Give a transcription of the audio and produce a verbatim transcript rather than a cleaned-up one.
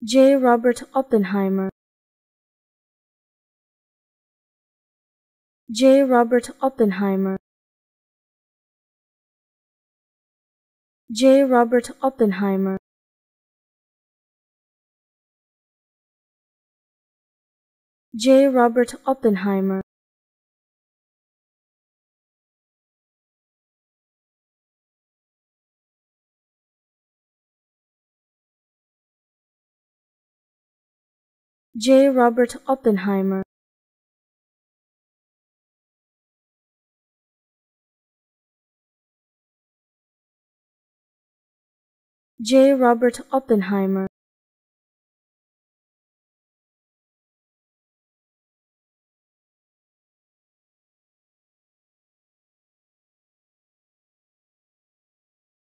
J. Robert Oppenheimer. J. Robert Oppenheimer. J. Robert Oppenheimer. J. Robert Oppenheimer. J. Robert Oppenheimer. J. Robert Oppenheimer.